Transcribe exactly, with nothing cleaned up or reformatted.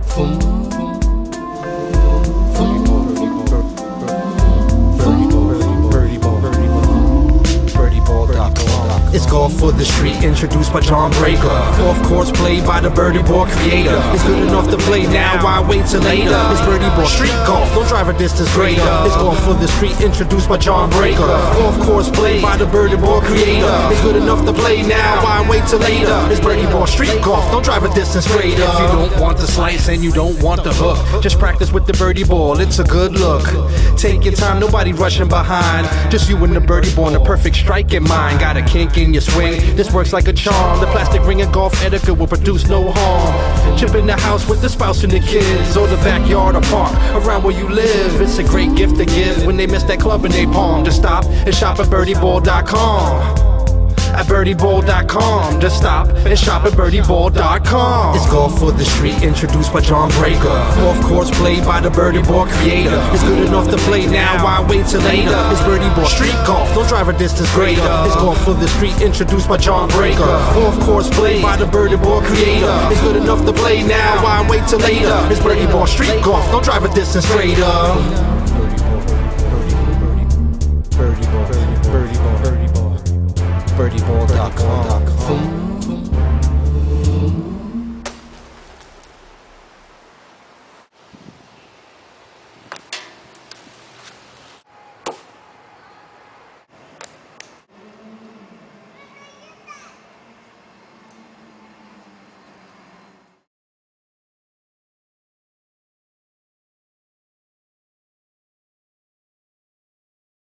It's golf for the street, introduced by John Breaker. Fourth course played by the Birdie Ball creator. It's good enough to play now, why wait till later? It's Birdie Ball street golf, don't drive a distance greater. It's golf for the street, introduced by John Breaker. Fourth course played by the Birdie Ball creator. It's good enough to play now, why wait till later? It's Birdie Ball street golf, don't drive a distance greater. If you don't want the slice and you don't want the hook, just practice with the Birdie Ball, it's a good look. Take your time, nobody rushing behind. Just you and the Birdie Ball, and the perfect strike in mind. Got a kink in your swing, this works like a charm. The plastic ring of golf etiquette will produce no harm. Chip in the house with the spouse and the kids, or the backyard or park around where you live. It's a great gift to give when they miss that club in their palm. Just stop and shop at birdie ball dot com. At birdie ball dot com. Just stop and shop at birdie ball dot com. It's golf for the street, introduced by John Breaker. Fourth course played by the Birdie Ball creator. It's good enough to play now, why wait till later? It's Birdie Ball street golf, don't drive a distance greater. It's golf for the street, introduced by John Breaker. Fourth course played by the Birdie Ball creator. It's good enough to play now, why wait till later? It's Birdie Ball street golf, don't drive a distance greater. birdie ball dot com.